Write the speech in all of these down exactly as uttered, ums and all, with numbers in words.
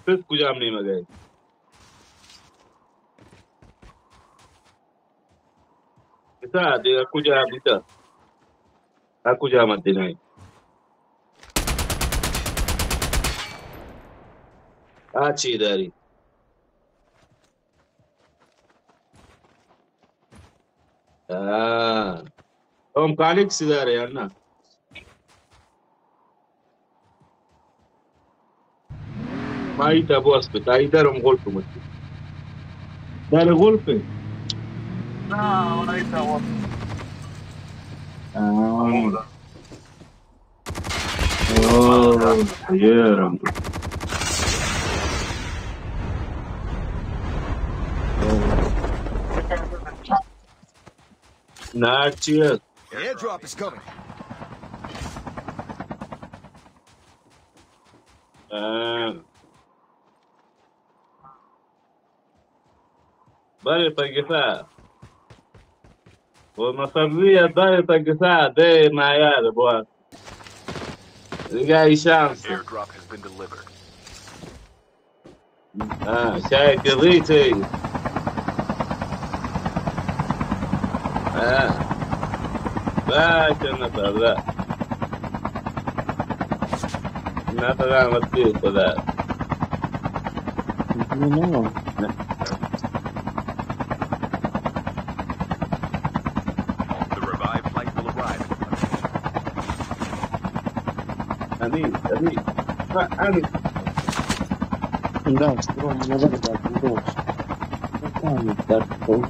Sırf kucağım neyime gayet. Bisa, dia kucağım bisa. Aku kucağım adinay. Aci dari. Ah. Om kalik sidare anna. Mai te boas pe, ai dar un golpe mă. Dare golpe. No, ahí está vos. Ah. Oh, yeah. Not yet. Airdrop is coming. Ah. Vale, para que sea. Pues no sabía, dale para que sea de Nayara, boy. You got a chance. Airdrop has been delivered. Ah, sai che rete. Ah. Vai, c'è una parla. Una parla ma più per da. No. The revived flight will arrive. Ani, ani. Ah, ani. Да, строго надо дать нож. Какая так.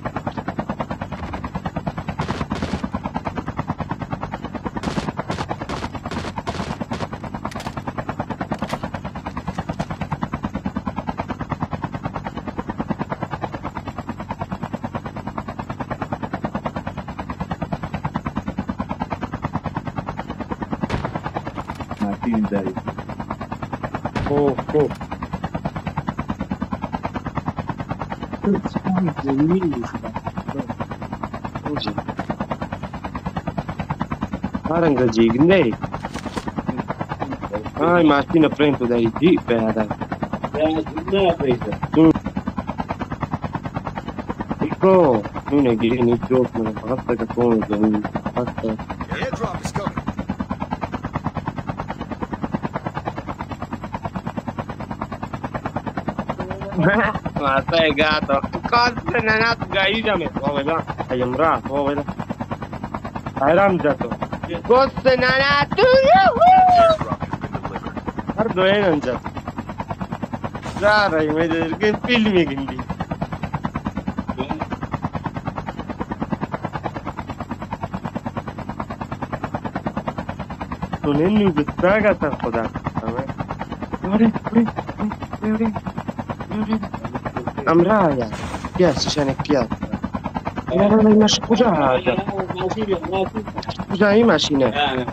Martin dari. О, о. Aranga jigne. Ai, Martina prendo dai jeep era. Ya, jinna presa. Iko, non è che ne gioco, non fa che come che fatta. Airdrop is coming. Ma sei gatto. Cosa ne è nato gaida me? Oh, veda. Hai amra, oh, veda. Hai ramjato. Cosa ne è nato? Airdrop has been delivered. Ardo è anjato. Zara, io vedo che filmi quindi. Non è nulla, straga sta cosa. Ore, ore, ore, ore. Amraia, piazza, ce n'è piazza. Ma non è una scusata. Scusa, immagina.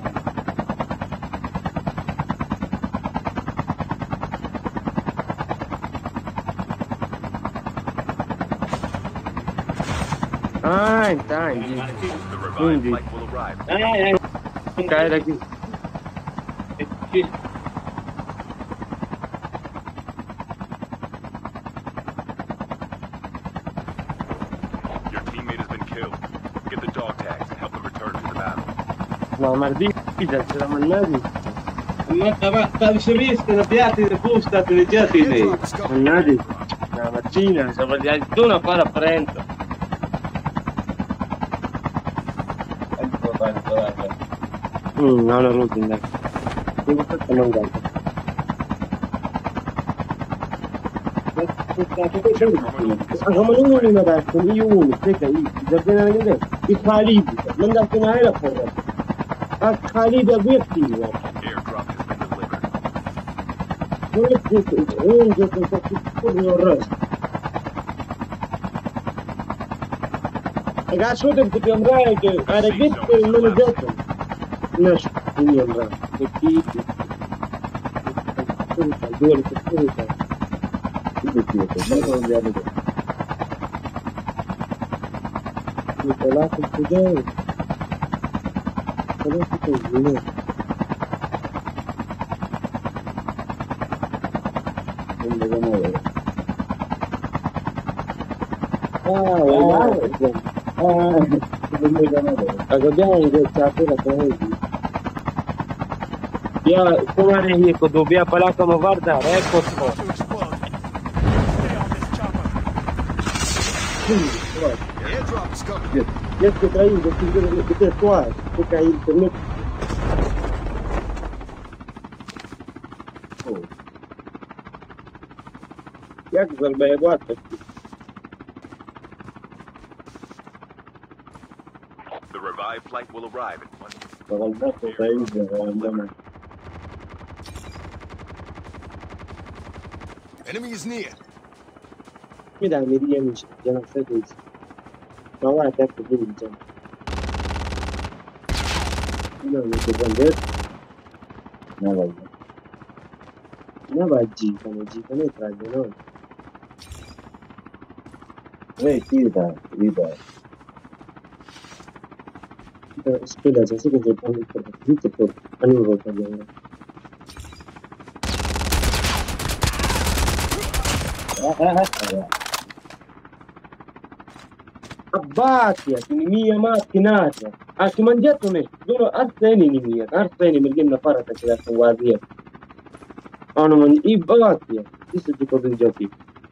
Ah, intendi. The revived Quindi, flight will arrive. Eh, eh. era qui. Your teammate has been killed. Get the dog tags and help them return to the battle. No, Mardita, ce la mannati. Ma stavi scegliendo la piatti di busta, te le già ti Airdrop is coming. Mannati. La mattina, se vogliamo tu una fare a prendo. Mm, no, no, no, no. Devo fare non guarda. Come non mi dà, io uno, sai che io, da bene a vedere, i Khalid, non da finire la porra. A Khalid a obiettivo. Airdrop has been delivered. Non è più, non è più, non è resto. Ragazzi, io devo andare che a ragazzi non è detto. Non so, quindi andrà. E chi? Due, due, non andiamo bene. Mi parlate il potere. Parlate così, no? Ah, Royale. Ah, abbiamo questa pure così. Ya, तुम्हारे ये को दो बिया पला कम वारदा है को तो To explode. Stay on this chopper. Airdrop is coming. ये के traí de que que tu a que caí internet. Jak zalbe wat. The revived flight will arrive in one minute. Zalbe to caí de Enemy is near. كده عملية مش جنب سادس طلع تحت دي الجنب لا مش جنب لا والله ما بجي كان جي كان يتراجعون وين كده كده اسكيلا جالس كده يبان كده كده أنا بقول كده Abbatia, mia mattinata. Ah, ti mangiato me. Sono arseni ni mia. Arseni mi viene fare da quella guardia. Ah, non i batia. Questo tipo di giochi.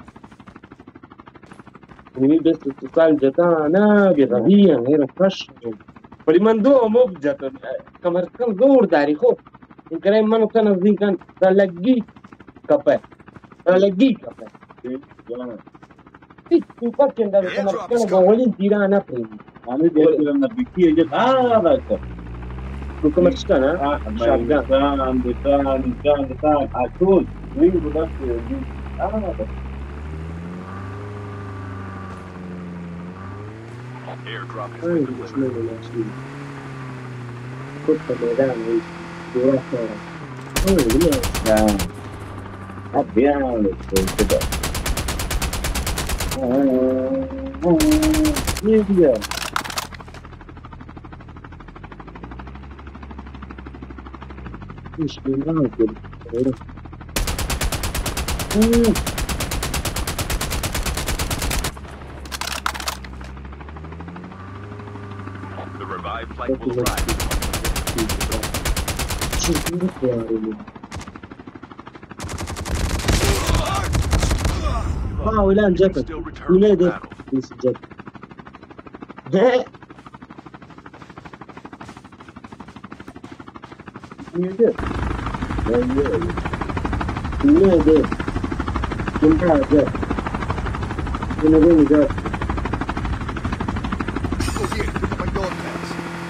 Mi besto tu calda ta na bi rabia era fresh. فلمندوه مبجت كمر كم زور داري خو إن كلام ما نكنا زين كان تلاقي كفاية تلاقي كفاية sì, infatti è andato a marcare con Valentina a prendi. Ma noi dietro una bicchiere di ah, ecco. Come ci sta, eh? Ah, ma grande, grande, grande, grande, a tutti. Vengo da qui. Ah, Airdrop has Ah, been non ci delivered. vedo, sì. Colpa dei danni, dura sera. Oh, vediamo. ah, abbiamo questo. Via. مش بالراجل. The revived flight will arrive. اه ولان جت Still return to ولادي battle. بس جت ولادي ولادي كنت جت كنا بين جت People here. Look at my dog tags.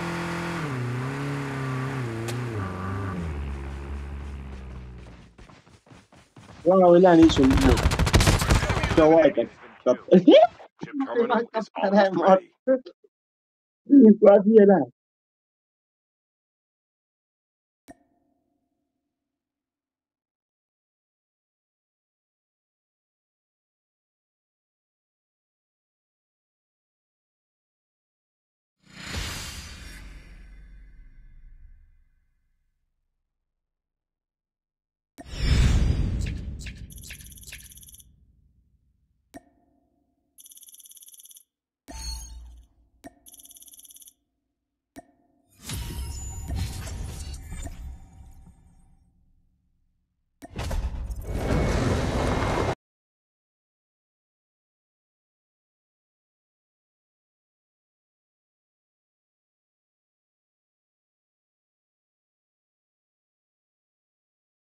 والله ولان ايش اللي جواتك Chip terminal is almost ready. وادي لا